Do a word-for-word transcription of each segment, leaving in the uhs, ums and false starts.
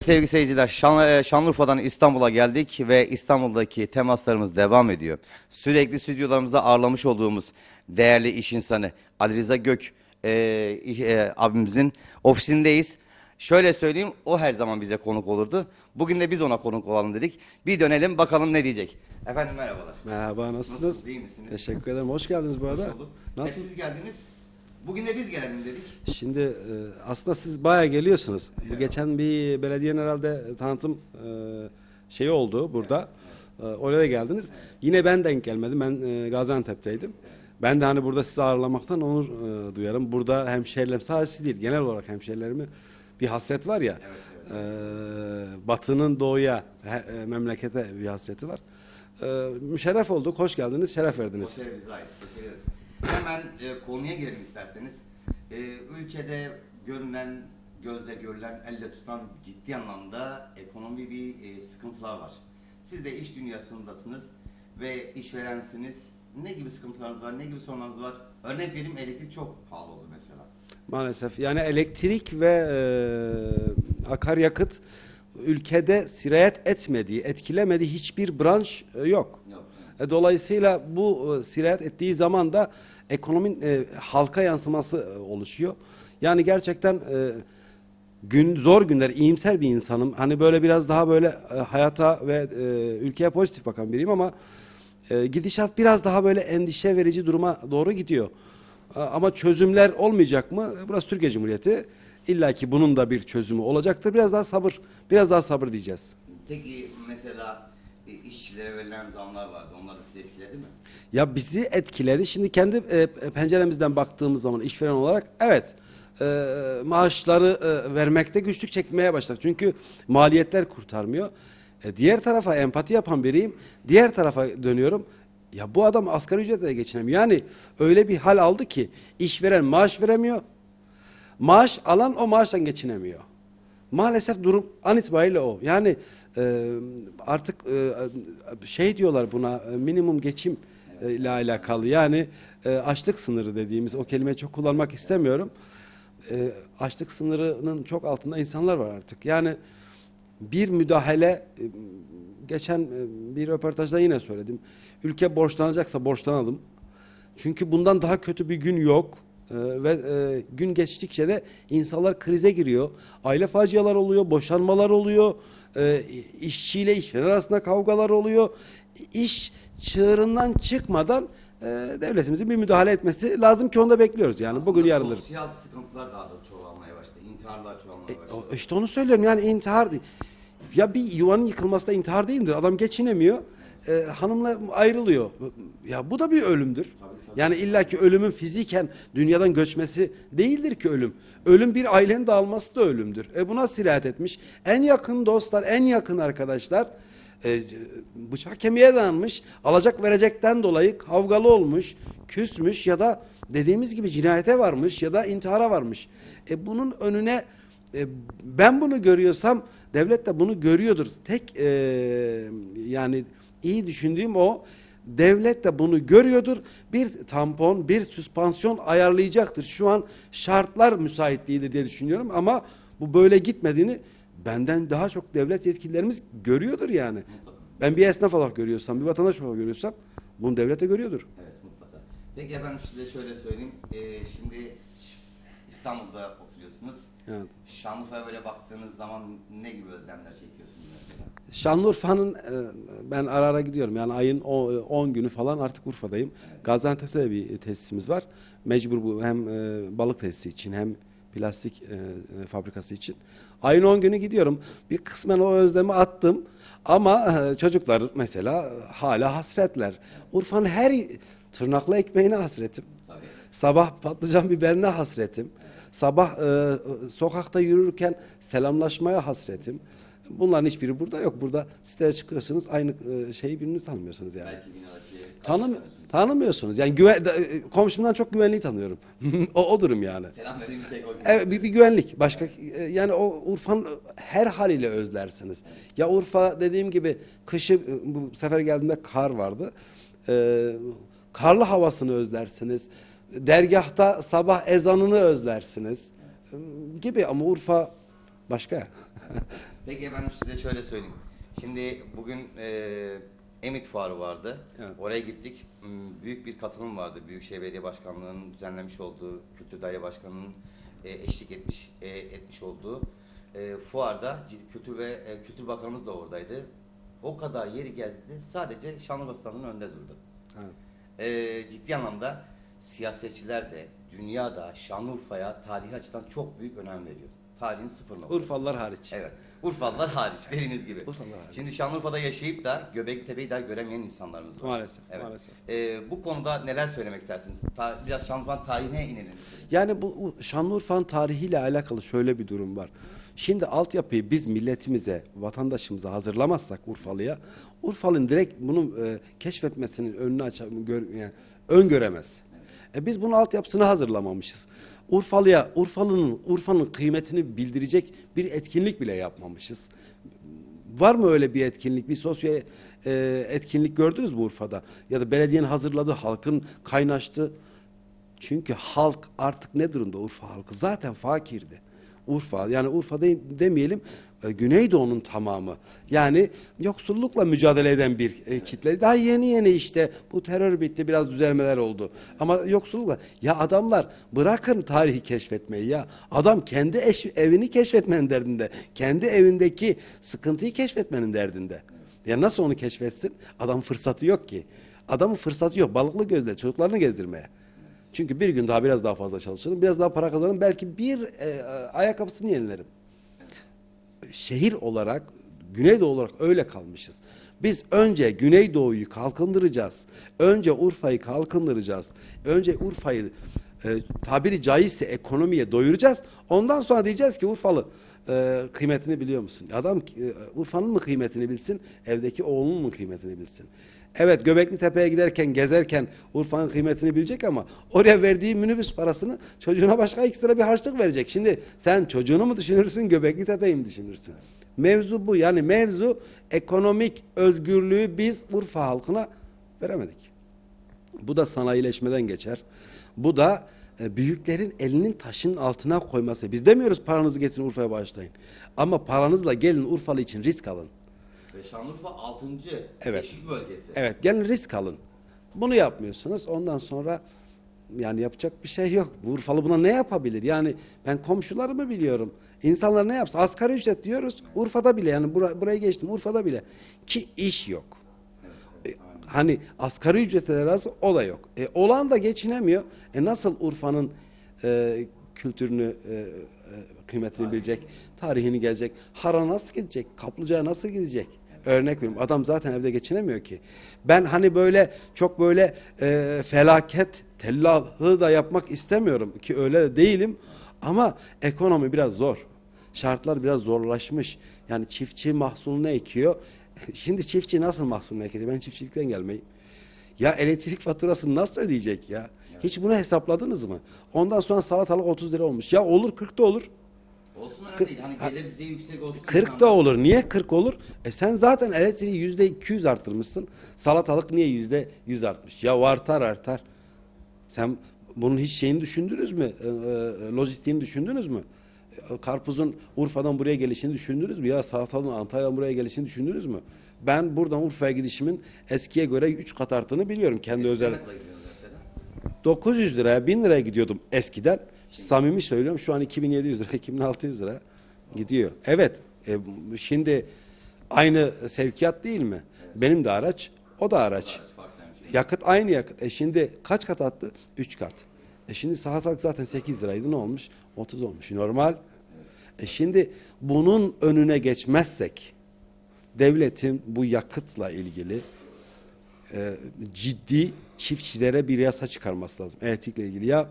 sevgili seyirciler, Şan, Şanlıurfa'dan İstanbul'a geldik ve İstanbul'daki temaslarımız devam ediyor. Sürekli stüdyolarımızda ağırlamış olduğumuz değerli iş insanı Ali Rıza Gök e, e, abimizin ofisindeyiz. Şöyle söyleyeyim, o her zaman bize konuk olurdu. Bugün de biz ona konuk olalım dedik. Bir dönelim bakalım ne diyecek. Efendim merhabalar. Merhaba, nasılsınız? Nasılsınız, iyi misiniz? Teşekkür ederim. Hoş geldiniz bu arada. Hoş bulduk. Nasıl? Hep siz geldiniz. Bugün de biz gelelim dedik. Şimdi e, aslında siz bayağı geliyorsunuz. Bu Evet. geçen bir belediyenin herhalde tanıtım e, şeyi oldu burada. E, oraya da geldiniz. Yine ben denk gelmedim. Ben e, Gaziantep'teydim. Ben de hani burada sizi ağırlamaktan onur e, duyarım. Burada hemşehrilerim, sadece siz değil, genel olarak hemşehrilerime bir hasret var ya. Evet, evet. E, batının doğuya, he, e, memlekete bir hasreti var. E, müşerref olduk, hoş geldiniz, şeref verdiniz. O şeref bize ait. Teşekkür ederiz. Hemen e, konuya girelim isterseniz. E, ülkede görünen, gözle görülen, elle tutan ciddi anlamda ekonomi bir e, sıkıntılar var. Siz de iş dünyasındasınız ve işverensiniz. Ne gibi sıkıntılarınız var, ne gibi sorunlarınız var? Örnek vereyim, elektrik çok pahalı oldu mesela. Maalesef. Yani elektrik ve e, akaryakıt ülkede sirayet etmediği, etkilemediği hiçbir branş e, yok. Yok. E, dolayısıyla bu e, sirayet ettiği zaman da ekonominin e, halka yansıması e, oluşuyor. Yani gerçekten e, gün zor günler, iyimser bir insanım. Hani böyle biraz daha böyle e, hayata ve e, ülkeye pozitif bakan biriyim ama e, gidişat biraz daha böyle endişe verici duruma doğru gidiyor. A, ama çözümler olmayacak mı? Burası Türkiye Cumhuriyeti. İlla ki bunun da bir çözümü olacaktır. Biraz daha sabır, biraz daha sabır diyeceğiz. Peki mesela e, işçilere verilen zamlar vardı. Onlar da sizi etkiledi mi? Ya bizi etkiledi. Şimdi kendi e, penceremizden baktığımız zaman işveren olarak evet e, maaşları e, vermekte güçlük çekmeye başladık. Çünkü maliyetler kurtarmıyor. E, diğer tarafa empati yapan biriyim. Diğer tarafa dönüyorum. Ya bu adam asgari ücretle geçinemiyor. Yani öyle bir hal aldı ki işveren maaş veremiyor. Maaş alan o maaştan geçinemiyor. Maalesef durum an itibariyle o. Yani e, artık e, şey diyorlar buna e, minimum geçim e, ile alakalı. Yani e, açlık sınırı dediğimiz o kelimeyi çok kullanmak istemiyorum. E, açlık sınırının çok altında insanlar var artık. Yani bir müdahale e, geçen e, bir röportajda yine söyledim. Ülke borçlanacaksa borçlanalım. Çünkü bundan daha kötü bir gün yok. Ee, ve e, gün geçtikçe de insanlar krize giriyor. Aile facialar oluyor, boşanmalar oluyor, e, işçiyle işveren arasında kavgalar oluyor. İş çığırından çıkmadan e, devletimizin bir müdahale etmesi lazım ki onu da bekliyoruz. Yani Aslında bugün yarındır. sosyal sıkıntılar daha da çoğalmaya başladı. İntiharlar çoğalmaya E, başladı. o- işte onu söylüyorum yani intihar değil. Ya bir yuvanın yıkılması da intihar değildir. Adam geçinemiyor. E, hanımla ayrılıyor. Ya bu da bir ölümdür. Tabii, tabii. Yani illaki ölümün fiziken dünyadan göçmesi değildir ki ölüm. Ölüm bir ailenin dağılması da ölümdür. E buna sirayet etmiş. En yakın dostlar, en yakın arkadaşlar e, bıçak kemiğe dayanmış. Alacak verecekten dolayı kavgalı olmuş, küsmüş ya da dediğimiz gibi cinayete varmış ya da intihara varmış. E bunun önüne e, ben bunu görüyorsam devlet de bunu görüyordur. Tek e, yani iyi düşündüğüm o. Devlet de bunu görüyordur. Bir tampon, bir süspansiyon ayarlayacaktır. Şu an şartlar müsait değildir diye düşünüyorum ama bu böyle gitmediğini benden daha çok devlet yetkililerimiz görüyordur yani. Ben bir esnaf olarak görüyorsam, bir vatandaş olarak görüyorsam bunu devlet de görüyordur. Evet, mutlaka. Peki efendim, size şöyle söyleyeyim. Ee, şimdi İstanbul'da oturuyorsunuz. Evet. Şanlıurfa'ya böyle baktığınız zaman ne gibi özlemler çekiyorsunuz mesela? Şanlıurfa'nın e, ben ara ara gidiyorum. Yani ayın on günü falan artık Urfa'dayım. Evet. Gaziantep'te de bir tesisimiz var. Mecbur bu hem e, balık tesisi için hem plastik e, fabrikası için. Ayın on günü gidiyorum. Bir kısmen o özlemi attım. Ama e, çocuklar mesela hala hasretler. Urfa'nın her tırnaklı ekmeğine hasretim. Tabii. Sabah patlıcan biberine hasretim. Sabah e, sokakta yürürken selamlaşmaya hasretim. Bunların hiçbiri burada yok. Burada siteye çıkıyorsunuz, aynı e, şeyi birbirinizi tanımıyorsunuz yani. Belki binadaki Tanım, tanımıyorsunuz. Yani güven, e, komşumdan çok güvenliği tanıyorum. o, o durum yani. selam vereyim bir tek o gün. Evet, bir, bir güvenlik. Başka e, yani o Urfa'nın her haliyle özlersiniz. Ya Urfa dediğim gibi kışı e, bu sefer geldiğimde kar vardı. E, karlı havasını özlersiniz. Dergahta sabah ezanını özlersiniz. E, gibi ama Urfa başka. Peki efendim size şöyle söyleyeyim. Şimdi bugün e, Emit Fuarı vardı. Evet. Oraya gittik. Hmm, Büyük bir katılım vardı. Büyükşehir Belediye Başkanlığı'nın düzenlemiş olduğu, Kültür Daire Başkanı'nın e, eşlik etmiş e, etmiş olduğu e, fuarda cid- Kültür ve e, Kültür Bakanımız da oradaydı. O kadar yeri gezdi. Sadece Şanlıurfa standının önünde durdu. Evet. E, ciddi anlamda siyasetçiler de dünyada Şanlıurfa'ya tarihi açıdan çok büyük önem veriyor. Tarihin sıfır noktası. Urfalılar hariç. Evet. Urfalılar hariç dediğiniz gibi. Urfalılar hariç. Şimdi Şanlıurfa'da yaşayıp da Göbeklitepe'yi daha göremeyen insanlarımız var. Maalesef, Evet. maalesef. Ee, bu konuda neler söylemek istersiniz? Ta- biraz Şanlıurfa'nın tarihine inelim istedim. Yani bu Şanlıurfa'nın tarihiyle alakalı şöyle bir durum var. Şimdi altyapıyı biz milletimize, vatandaşımıza hazırlamazsak Urfalı'ya, Urfalı'nın direkt bunu e, keşfetmesinin önünü açar, gör, yani öngöremez. E, biz bunun altyapısını hazırlamamışız. Urfalı'ya, Urfalı'nın, Urfa'nın kıymetini bildirecek bir etkinlik bile yapmamışız. Var mı öyle bir etkinlik, bir sosyo e, etkinlik gördünüz mü Urfa'da? Ya da belediyenin hazırladığı, halkın kaynaştığı. Çünkü halk artık ne durumda Urfa halkı? Zaten fakirdi. Urfa, yani Urfa de, demeyelim, e, Güneydoğu'nun tamamı. Yani yoksullukla mücadele eden bir e, kitle. Daha yeni yeni işte bu terör bitti, biraz düzelmeler oldu. Ama yoksullukla, ya adamlar bırakın tarihi keşfetmeyi ya. Adam kendi eş, evini keşfetmenin derdinde. Kendi evindeki sıkıntıyı keşfetmenin derdinde. Ya nasıl onu keşfetsin? Adam fırsatı yok ki. Adamın fırsatı yok. Balıklı gözle çocuklarını gezdirmeye. Çünkü bir gün daha biraz daha fazla çalışırım, biraz daha para kazanırım, belki bir e, ayakkabısını yenilerim. Şehir olarak, Güneydoğu olarak öyle kalmışız. Biz önce Güneydoğu'yu kalkındıracağız. Önce Urfa'yı kalkındıracağız. Önce Urfa'yı e, tabiri caizse ekonomiye doyuracağız. Ondan sonra diyeceğiz ki Urfalı e, kıymetini biliyor musun? Adam e, Urfa'nın mı kıymetini bilsin, evdeki oğlunun mu kıymetini bilsin? Evet, Göbekli Tepe'ye giderken, gezerken Urfa'nın kıymetini bilecek ama oraya verdiği minibüs parasını çocuğuna başka ekstra bir harçlık verecek. Şimdi sen çocuğunu mu düşünürsün, Göbekli Tepe'yi mi düşünürsün? Mevzu bu. Yani mevzu ekonomik özgürlüğü biz Urfa halkına veremedik. Bu da sanayileşmeden geçer. Bu da e, büyüklerin elinin taşın altına koyması. Biz demiyoruz paranızı getirin Urfa'ya bağışlayın. Ama paranızla gelin Urfalı için risk alın. Ve Şanlıurfa altıncı Evet. teşvik bölgesi. Evet, gelin risk alın. Bunu yapmıyorsunuz. Ondan sonra yani yapacak bir şey yok. Bu Urfalı buna ne yapabilir? Yani ben komşularımı biliyorum. İnsanlar ne yapsın? Asgari ücret diyoruz. Urfa'da bile, yani bura, buraya geçtim. Urfa'da bile ki iş yok. E, hani asgari ücretlere razı, o da yok. E, olan da geçinemiyor. E, nasıl Urfa'nın e, kültürünü, e, e, kıymetini bilecek, tarihini gelecek? Har'a nasıl gidecek? Kaplıca'ya nasıl gidecek? Örnek veriyorum. Adam zaten evde geçinemiyor ki. Ben hani böyle çok böyle e, felaket tellahı da yapmak istemiyorum ki, öyle de değilim. Ama ekonomi biraz zor. Şartlar biraz zorlaşmış. Yani çiftçi mahsulünü ekiyor. Şimdi çiftçi nasıl mahsulünü ekiyor? Ben çiftçilikten gelmeyim. Ya elektrik faturasını nasıl ödeyecek ya? Hiç bunu hesapladınız mı? Ondan sonra salatalık otuz lira olmuş. Ya olur, kırk da olur. Olsun önemli değil. Hani gelir düzeyi yüksek olsun. kırk da insanlar- olur. Niye kırk olur? E sen zaten elektriği yüzde iki yüz arttırmışsın. Salatalık niye yüzde yüz artmış? Ya artar artar. Sen bunun hiç şeyini düşündünüz mü? E, e, lojistiğini düşündünüz mü? E, karpuzun Urfa'dan buraya gelişini düşündünüz mü? Ya salatalığın Antalya'dan buraya gelişini düşündünüz mü? Ben buradan Urfa'ya gidişimin eskiye göre üç kat arttığını biliyorum kendi özel. Hizmetle gidiyoruz mesela. dokuz yüz liraya, bin liraya gidiyordum eskiden. Samimi söylüyorum, şu an iki bin yedi yüz lira, iki bin altı yüz lira gidiyor. Evet, e, şimdi aynı sevkiyat değil mi? Benim de araç, o da araç. Farklıymış. Yakıt aynı yakıt. E şimdi kaç kat attı? üç kat. E şimdi salatalık zaten sekiz liraydı, ne olmuş? otuz olmuş. Normal. E şimdi bunun önüne geçmezsek, devletin bu yakıtla ilgili e, ciddi çiftçilere bir yasa çıkarması lazım. Elektrikle ilgili. Ya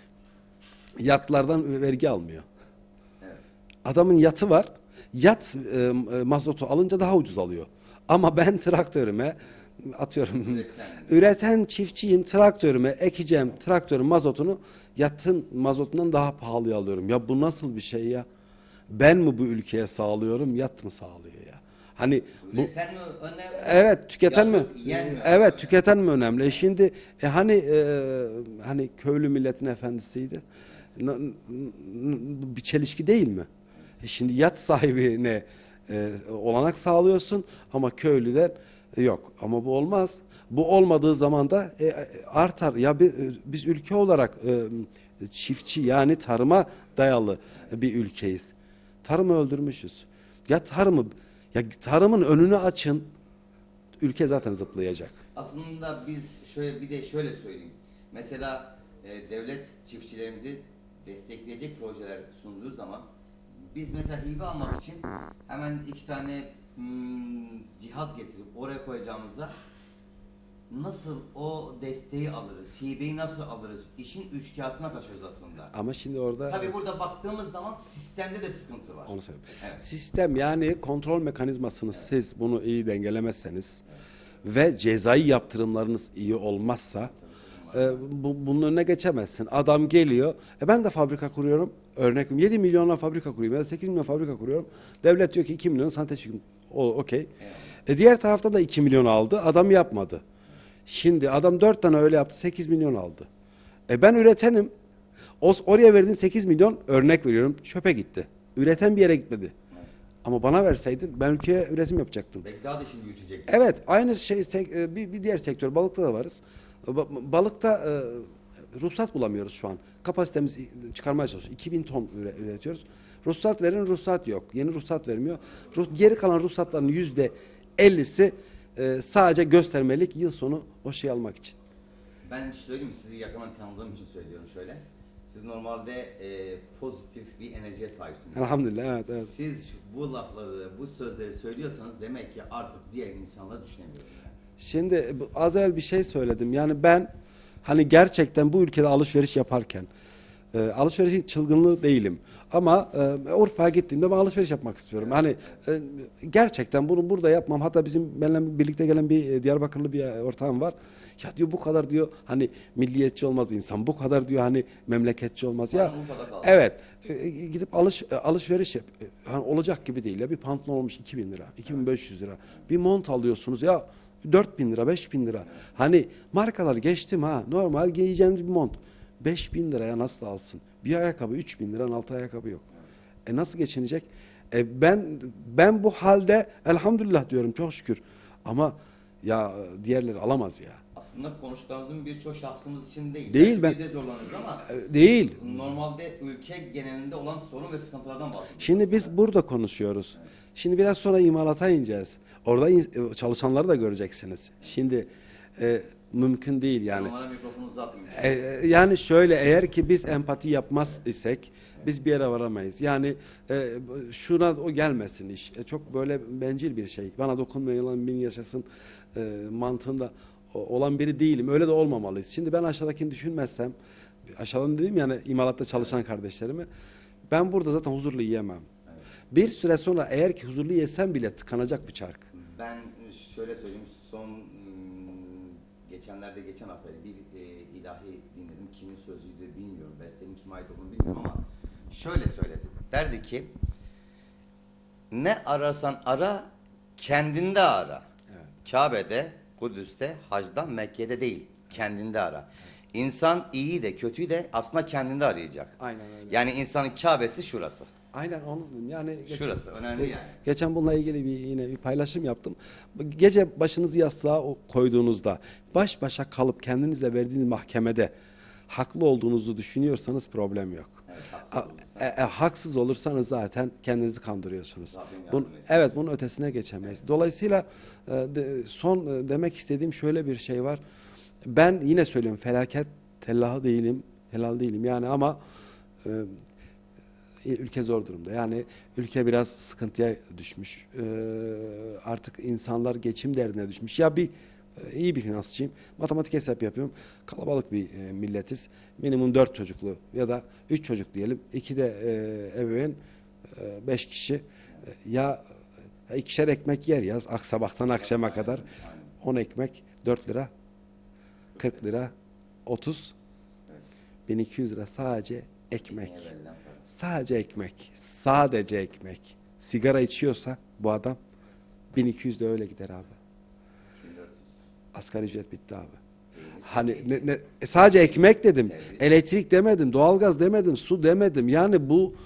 yatlardan vergi almıyor. Adamın yatı var. Yat e, e, mazotu alınca daha ucuz alıyor. Ama ben traktörüme atıyorum Üreten. üreten çiftçiyim, traktörüme ekeceğim traktörün mazotunu yatın mazotundan daha pahalıya alıyorum. Ya bu nasıl bir şey ya? Ben mi bu ülkeye sağlıyorum, yat mı sağlıyor ya? Hani bu Üreten mi önemli? evet, tüketen mi? Yatırıp yiyen mi? Evet, tüketen mi önemli? E şimdi e, hani e, hani köylü milletin efendisiydi. N- n- n- bir çelişki değil mi? E şimdi yat sahibine e, olanak sağlıyorsun ama köylüden e, yok. Ama bu olmaz. Bu olmadığı zaman da e, artar. Ya bi- biz ülke olarak e, çiftçi yani tarıma dayalı bir ülkeyiz. Tarımı öldürmüşüz. Ya tarımı ya tarımın önünü açın. Ülke zaten zıplayacak. Aslında biz şöyle bir de şöyle söyleyeyim. Mesela e, devlet çiftçilerimizi destekleyecek projeler sunduğu zaman biz mesela hibe almak için hemen iki tane hmm, cihaz getirip oraya koyacağımızda nasıl o desteği alırız, hibeyi nasıl alırız, işin üçkağıtına kaçıyoruz aslında. Ama şimdi orada Tabii burada baktığımız zaman sistemde de sıkıntı var. onu söyleyeyim. Evet. Sistem yani kontrol mekanizmasını siz bunu iyi dengelemezseniz ve cezai yaptırımlarınız iyi olmazsa e, bu, bunun önüne geçemezsin. Adam geliyor. E ben de fabrika kuruyorum. Örnek veriyorum. yedi milyonla fabrika kuruyorum ya da sekiz milyon fabrika kuruyorum. Devlet diyor ki iki milyon sana teşvik. O okey. E diğer tarafta da iki milyon aldı. Adam yapmadı. Şimdi adam dört tane öyle yaptı. sekiz milyon aldı. E ben üretenim. O, oraya verdiğin sekiz milyon örnek veriyorum çöpe gitti. Üreten bir yere gitmedi. Ama bana verseydin ben ülkeye üretim yapacaktım. Belki daha da şimdi büyütecek. Evet, aynı şey sek- e, bir, bir diğer sektör balıkta da varız. Ba- Balıkta e, ruhsat bulamıyoruz şu an. Kapasitemiz çıkarmaya çalışıyoruz. iki bin ton üre- üretiyoruz. Ruhsat verin, ruhsat yok. Yeni ruhsat vermiyor. Ruh- geri kalan ruhsatların yüzde ellisi e, sadece göstermelik yıl sonu o şeyi almak için. Ben söyleyeyim, sizi yakından tanıdığım için söylüyorum şöyle. Siz normalde e, pozitif bir enerjiye sahipsiniz. Elhamdülillah, evet, evet. Siz bu lafları, bu sözleri söylüyorsanız demek ki artık diğer insanlar düşünemiyor. Şimdi bu- az evvel bir şey söyledim. Yani ben hani gerçekten bu ülkede alışveriş yaparken e, alışverişin çılgınlığı değilim. Ama e, Urfa'ya gittiğimde ben alışveriş yapmak istiyorum. Hani e, gerçekten bunu burada yapmam. Hatta bizim benimle birlikte gelen bir e, Diyarbakırlı bir e, ortağım var. Ya diyor bu kadar diyor hani milliyetçi olmaz insan. Bu kadar diyor hani memleketçi olmaz. Ya Bana Urfa'da kaldı. evet e, gidip alış e, alışveriş yap. E, hani olacak gibi değil ya. Bir pantolon olmuş iki bin lira, iki bin beş yüz lira. Bir mont alıyorsunuz ya dört bin lira, beş bin lira. Hani markalar geçtim ha. Normal giyeceğiniz bir mont. beş bin liraya nasıl alsın? Bir ayakkabı üç bin liranın altı ayakkabı yok. E nasıl geçinecek? E ben ben bu halde elhamdülillah diyorum çok şükür. Ama ya diğerleri alamaz ya. Aslında konuştuklarımızın birçok şahsımız için değil. Değil, Belki ben- Biz de zorlanıyoruz ama E, Değil. normalde ülke genelinde olan sorun ve sıkıntılardan bahsediyoruz. Şimdi biz burada konuşuyoruz. Şimdi biraz sonra imalata ineceğiz. Orada in- çalışanları da göreceksiniz. Şimdi e, mümkün değil yani. Onlara mikrofonu uzatmayın. E, yani şöyle eğer ki biz empati yapmaz isek biz bir yere varamayız. Yani e, şuna o gelmesin iş. E, çok böyle bencil bir şey. Bana dokunmayan bin yaşasın e, mantığında o- olan biri değilim. Öyle de olmamalıyız. Şimdi ben aşağıdakini düşünmezsem aşağıdan dedim yani imalatta çalışan kardeşlerimi ben burada zaten huzurlu yiyemem. Evet. Bir süre sonra eğer ki huzurlu yesem bile tıkanacak bir çark. Ben şöyle söyleyeyim, son hmm, geçenlerde geçen hafta bir e, ilahi dinledim. Kimin sözüydü bilmiyorum, bestenin kime ait olduğunu bilmiyorum ama şöyle söyledi. Derdi ki, ne ararsan ara, kendinde ara. Evet. Kabe'de, Kudüs'te, Hac'da, Mekke'de değil, kendinde ara. İnsan iyiyi de kötüyü de aslında kendinde arayacak. Aynen öyle. Yani insanın Kabe'si şurası. Aynen onu yani geçen- Şurası önemli yani. Geçen bununla ilgili bir yine bir paylaşım yaptım. Gece başınızı yastığa o- koyduğunuzda baş başa kalıp kendinizle verdiğiniz mahkemede haklı olduğunuzu düşünüyorsanız problem yok. Evet, A- haksız olursa. e, e, haksız olursanız zaten kendinizi kandırıyorsunuz. Rabbim yardım Bun, etsin. evet bunun ötesine geçemeyiz. Dolayısıyla e, de- son e, demek istediğim şöyle bir şey var. Ben yine söylüyorum felaket tellahı değilim, helal değilim yani ama e, ülke zor durumda. Yani ülke biraz sıkıntıya düşmüş. Ee, artık insanlar geçim derdine düşmüş. Ya bir e, iyi bir finansçıyım. Matematik hesap yapıyorum. Kalabalık bir e, milletiz. Minimum dört çocuklu ya da üç çocuk diyelim. İki de e, ebeveyn, e, beş kişi. E, ya e, ikişer ekmek yer yaz. Ak sabahtan akşama kadar. On ekmek dört lira. Kırk lira. Otuz. Evet. Bin iki yüz lira sadece ekmek. Niye verilen para? Sadece ekmek. Sadece ekmek. Sigara içiyorsa bu adam bin iki yüz de öyle gider abi. bin dört yüz. Asgari ücret bitti abi. Değil. Hani ne, ne, e, sadece ekmek dedim. Servis. Elektrik demedim, doğalgaz demedim, su demedim. Yani bu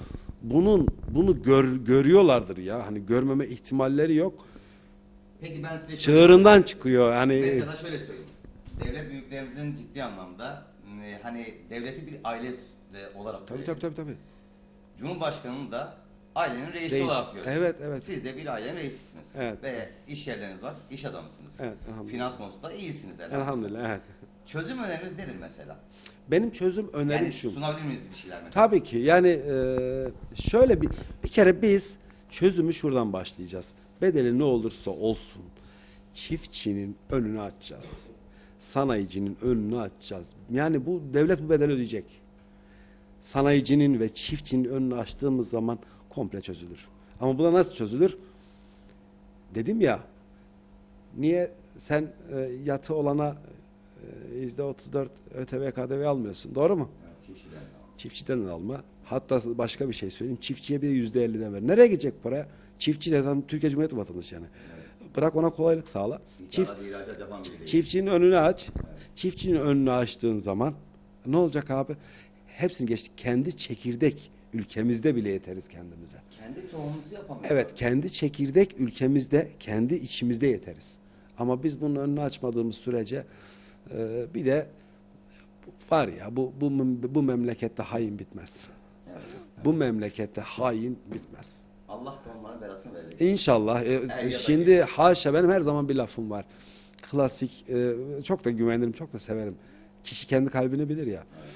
bunun bunu gör, görüyorlardır ya. Hani görmeme ihtimalleri yok. Peki ben size şöyle Çığırından çıkıyor. Hani mesela şöyle söyleyeyim. Devlet büyüklerimizin ciddi anlamda e, hani devleti bir aile e, olarak tabii görüyor. tabii tabii tabii. Cumhurbaşkanı'nı da ailenin reisi Reis. olarak görüyor. Evet, evet. Siz de bir ailenin reisisiniz. Evet. Ve iş yerleriniz var, iş adamısınız. Evet, elhamdülillah. Finans konusunda iyisiniz elhamdülillah. Elhamdülillah. Evet. Çözüm öneriniz nedir mesela? Benim çözüm önerim Yani şu. sunabilir miyiz bir şeyler mesela? Tabii ki. Yani e, şöyle bir bir kere biz çözümü şuradan başlayacağız. Bedeli ne olursa olsun çiftçinin önünü açacağız. Sanayicinin önünü açacağız. Yani bu devlet bu bedeli ödeyecek. Sanayicinin ve çiftçinin önünü açtığımız zaman komple çözülür. Ama bu da nasıl çözülür? Dedim ya, niye sen e, yatı olana e, yüzde otuz dört ÖTV K D V almıyorsun? Doğru mu? Evet, çiftçiden de al. Çiftçiden alma. Hatta başka bir şey söyleyeyim. Çiftçiye bir de yüzde elliden ver. Nereye gidecek para? Çiftçi de tam Türkiye Cumhuriyeti vatandaşı yani. Evet. Bırak ona kolaylık sağla. Çift, İnşallah ihracat yapan biri değil. çiftçinin önünü aç. Evet. Çiftçinin önünü açtığın zaman ne olacak abi? Hepsini geçtik. Kendi çekirdek ülkemizde bile yeteriz kendimize. Kendi tohumumuzu yapamıyoruz. Evet, kendi çekirdek ülkemizde, kendi içimizde yeteriz. Ama biz bunun önünü açmadığımız sürece e, bir de var ya bu bu bu memlekette hain bitmez. Evet. Bu memlekette hain bitmez. Allah da onların belasını verecek. İnşallah. E, Er ya da şimdi geç. haşa benim her zaman bir lafım var. Klasik, e, çok da güvenirim, çok da severim. Kişi kendi kalbini bilir ya. Evet.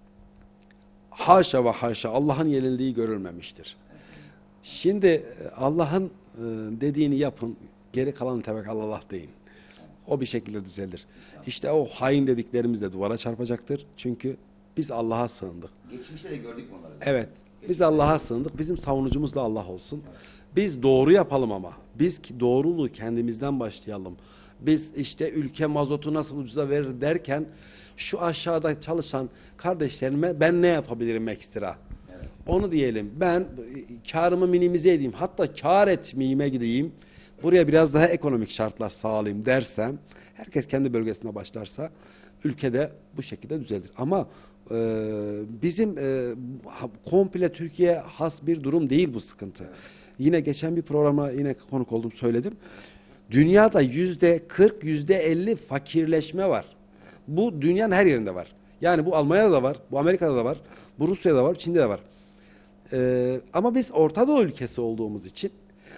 Haşa ve haşa Allah'ın yenildiği görülmemiştir. Şimdi e, Allah'ın e, dediğini yapın, geri kalan tevekkül Allah deyin. O bir şekilde düzelir. İşte o hain dediklerimiz de duvara çarpacaktır. Çünkü biz Allah'a sığındık. Geçmişte de gördük bunları. Evet. Biz Geçmişte Allah'a de- sığındık. Bizim savunucumuz da Allah olsun. Biz doğru yapalım ama. Biz ki doğruluğu kendimizden başlayalım. Biz işte ülke mazotu nasıl ucuza verir derken şu aşağıda çalışan kardeşlerime ben ne yapabilirim ekstra? Evet. Onu diyelim. Ben e, karımı minimize edeyim. Hatta kar etmeyime gideyim. Buraya biraz daha ekonomik şartlar sağlayayım dersem, herkes kendi bölgesine başlarsa ülkede bu şekilde düzelir. Ama e, bizim e, ha- komple Türkiye has bir durum değil bu sıkıntı. Yine geçen bir programa yine konuk oldum söyledim. Dünyada yüzde kırk, yüzde elli fakirleşme var. Bu dünyanın her yerinde var. Yani bu Almanya'da da var, bu Amerika'da da var, bu Rusya'da da var, Çin'de de var. Ee, ama biz Orta Doğu ülkesi olduğumuz için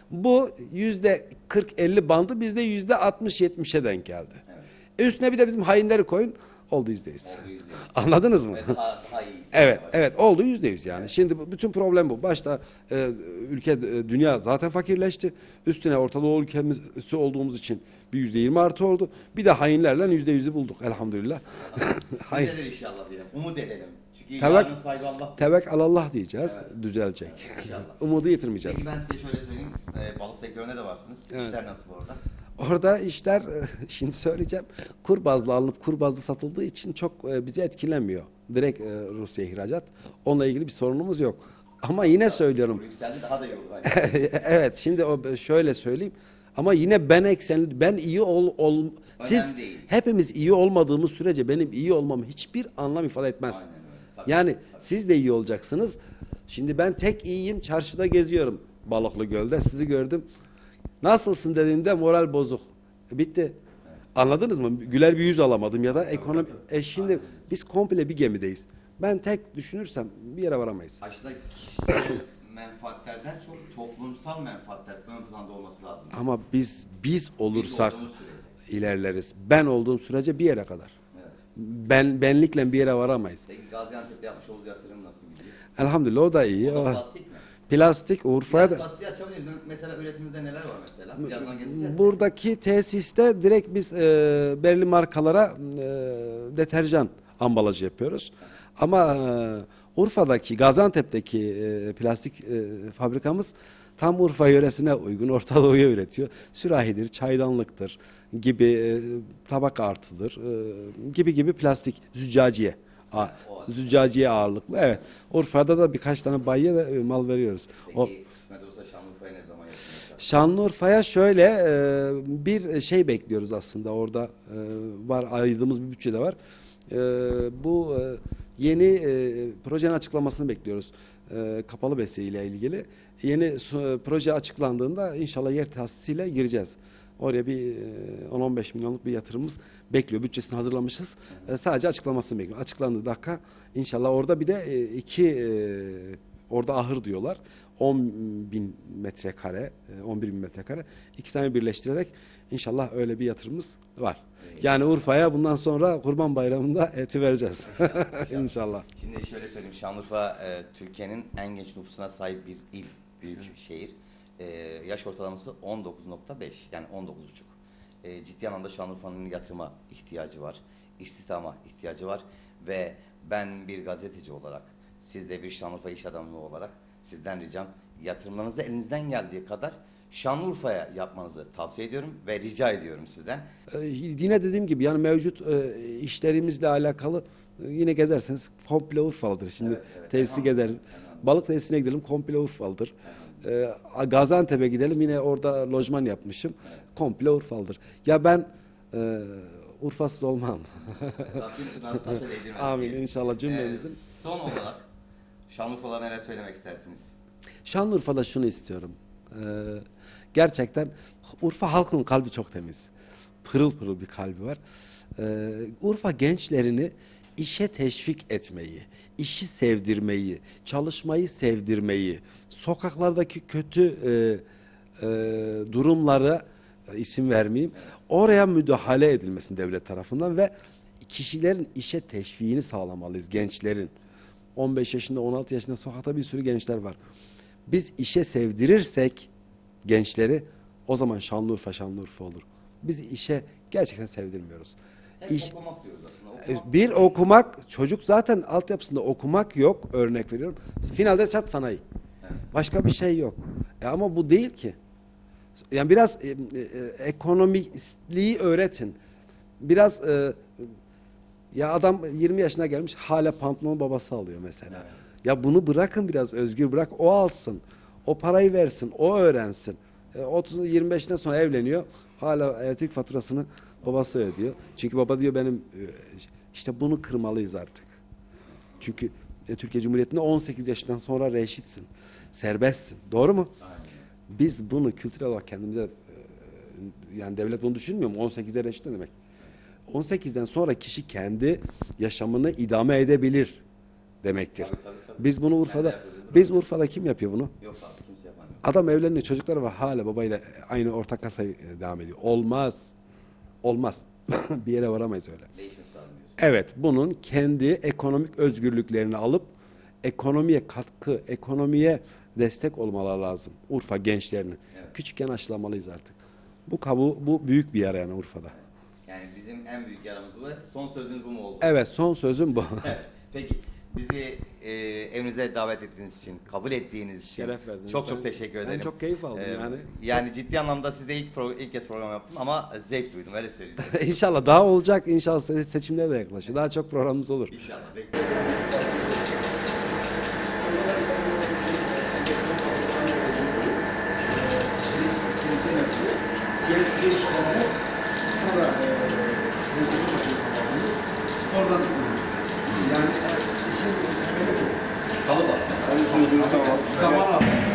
bu yüzde kırk elli bandı bizde yüzde altmış yetmişe denk geldi. Evet. Üstüne bir de bizim hainleri koyun, oldu yüzde yüz. Oldu yüzde yüz. Anladınız mı? Ve daha, daha iyisi. Evet, Yavaş. evet oldu yüzde yüz yani. Şimdi bu- bütün problem bu. Başta e, ülke, e, dünya zaten fakirleşti. Üstüne Orta Doğu ülkesi olduğumuz için bir yüzde yirmi artı oldu. Bir de hainlerle yüzde yüzü bulduk elhamdülillah. Hain. Düzelir inşallah diyelim. Umut edelim. Çünkü Tevek- yarının sahibi Allah. Tevekkül Allah diyeceğiz, düzelecek. İnşallah. Umudu yitirmeyeceğiz. Peki ben size şöyle söyleyeyim. Ee, balık sektöründe de varsınız. Evet. İşler nasıl orada? Orada işler e, şimdi söyleyeceğim kur bazlı alınıp kur bazlı satıldığı için çok e, bizi etkilemiyor. Direkt e, Rusya ihracat. Onunla ilgili bir sorunumuz yok. Ama yine söylüyorum. Kur yükseldi daha da iyi olur. Bence. Evet şimdi o şöyle söyleyeyim. Ama yine ben eksenli ben iyi ol, ol siz değil. hepimiz iyi olmadığımız sürece benim iyi olmam hiçbir anlam ifade etmez. Aynen öyle. Tabii, Yani tabii. siz de iyi olacaksınız. Şimdi ben tek iyiyim, çarşıda geziyorum Balıklı Göl'de. Sizi gördüm. Nasılsın dediğimde moral bozuk. Bitti. Anladınız mı? Güler bir yüz alamadım ya da ekonomi. E şimdi biz komple bir gemideyiz. Ben tek düşünürsem bir yere varamayız. Aslında kişisel menfaatlerden çok toplumsal menfaatler ön planda olması lazım. Ama biz biz olursak olduğumuz sürece. ilerleriz. Ben olduğum sürece bir yere kadar. Evet. Ben benlikle bir yere varamayız. Peki Gaziantep'te yapmış olduğu yatırım nasıl gidiyor? Elhamdülillah o da iyi. O da O- plastik mi? Plastik Urfa'ya Biraz da plastiği açabilir miyim? Mesela üretimimizde neler var mesela? Birazdan gezeceğiz. buradaki tesiste direkt biz e, belirli markalara e, deterjan ambalajı yapıyoruz. Ama e, Urfa'daki, Gaziantep'teki e, plastik e, fabrikamız tam Urfa yöresine uygun, Orta Doğu'ya üretiyor. Sürahidir, çaydanlıktır gibi, e, tabak artıdır e, gibi gibi plastik züccaciye. A, Ha, o- züccaciye ağırlıklı. Evet. Urfa'da da birkaç tane bayiye de e, mal veriyoruz. Peki O, kısmet olsa Şanlıurfa'ya ne zaman yapılacak? Şanlıurfa'ya şöyle e, bir şey bekliyoruz aslında orada e, var ayırdığımız bir bütçe de var. E, bu e, yeni e, projenin açıklamasını bekliyoruz. e, kapalı besi ile ilgili. Yeni su- proje açıklandığında inşallah yer tahsisiyle gireceğiz. Oraya bir on on beş milyonluk bir yatırımımız bekliyor. Bütçesini hazırlamışız. E, sadece açıklamasını bekliyor. Açıklandığı dakika inşallah orada bir de e, iki e, orada ahır diyorlar. on bin metrekare, e, on bir bin metrekare. iki tane birleştirerek inşallah öyle bir yatırımımız var. Yani Urfa'ya bundan sonra Kurban Bayramı'nda eti vereceğiz. İnşallah. Şimdi şöyle söyleyeyim, Şanlıurfa e, Türkiye'nin en genç nüfusuna sahip bir il, büyük bir şehir. E, yaş ortalaması on dokuz nokta beş, yani on dokuz buçuk. E, ciddi anlamda Şanlıurfa'nın yatırıma ihtiyacı var, istihdama ihtiyacı var ve ben bir gazeteci olarak, siz de bir Şanlıurfa iş adamı olarak sizden ricam, yatırımlarınızı elinizden geldiği kadar Şanlıurfa'ya yapmanızı tavsiye ediyorum ve rica ediyorum sizden. Ee, Yine dediğim gibi yani mevcut e, işlerimizle alakalı e, yine gezerseniz komple Urfalıdır. Şimdi Evet, evet. tesisi Elhamdülillah. gezeriz. Balık tesisine gidelim komple Urfalıdır. Ee, Gaziantep'e gidelim yine orada lojman yapmışım. Komple Urfalıdır. Ya ben e, Urfasız olmam. Rabbim kınanı taşa değdirmesin Amin diyelim. inşallah Ee, cümlemizin. son olarak Şanlıurfalılara neler söylemek istersiniz? Şanlıurfa'da şunu istiyorum. Ee, gerçekten Urfa halkının kalbi çok temiz. Pırıl pırıl bir kalbi var. Ee, Urfa gençlerini işe teşvik etmeyi, işi sevdirmeyi, çalışmayı sevdirmeyi, sokaklardaki kötü e, e, durumlara e, isim vermeyeyim, oraya müdahale edilmesin devlet tarafından ve kişilerin işe teşviğini sağlamalıyız, gençlerin. on beş yaşında, on altı yaşında sokakta bir sürü gençler var. Biz işe sevdirirsek gençleri, o zaman Şanlıurfa Şanlıurfa olur. Biz işe gerçekten sevdirmiyoruz. Hep İş, okumak diyoruz aslında. Okumak. bir okumak, çocuk zaten altyapısında okumak yok, örnek veriyorum. Finalde çat sanayi. Evet. Başka bir şey yok. E ama bu değil ki. Yani biraz e, e, ekonomistliği öğretin. Biraz e, ya adam yirmi yaşına gelmiş hala pantolon babası alıyor mesela. Evet. Ya bunu bırakın, biraz özgür bırak, o alsın. O parayı versin, o öğrensin. E, otuz yirmi beşinden sonra evleniyor. Hala elektrik faturasını babası ödüyor. Çünkü baba diyor benim e, işte bunu kırmalıyız artık. Çünkü e, Türkiye Cumhuriyeti'nde on sekiz yaşından sonra reşitsin. Serbestsin. Doğru mu? Aynen. Biz bunu kültürel olarak kendimize e, yani devlet bunu düşünmüyor mu? on sekize reşit ne demek? on sekizden sonra kişi kendi yaşamını idame edebilir demektir. Tabii, tabii, tabii. Biz bunu Urfa'da, Kendi yapıyoruz, biz Urfa'da kim yapıyor bunu? Yok abi, kimse yapamıyor. Adam evleniyor, çocukları var, hala babayla aynı ortak kasayı e, devam ediyor. Olmaz. Olmaz. Bir yere varamayız öyle. Değişmesi lazım diyorsun. Evet, bunun kendi ekonomik özgürlüklerini alıp ekonomiye katkı, ekonomiye destek olmaları lazım. Urfa gençlerinin. Evet. Küçükken aşılamalıyız artık. Bu kabu, bu büyük bir yara yani Urfa'da. Yani bizim en büyük yaramız bu ve son sözünüz bu mu oldu? Evet, son sözüm bu. Evet. Peki bizi e, evinize davet ettiğiniz için, kabul ettiğiniz için Şeref verdiniz. çok çok Ben- teşekkür ben ederim. çok keyif aldım yani. Yani ciddi anlamda sizde ilk pro, ilk kez program yaptım ama zevk duydum, öyle söyleyeyim. İnşallah daha olacak. İnşallah se- seçimler de yaklaşıyor. Daha çok programımız olur. İnşallah bekliyorum. Siyasi işlerine sonra oradan yani işin Kalıp aslında. zaman alıyor.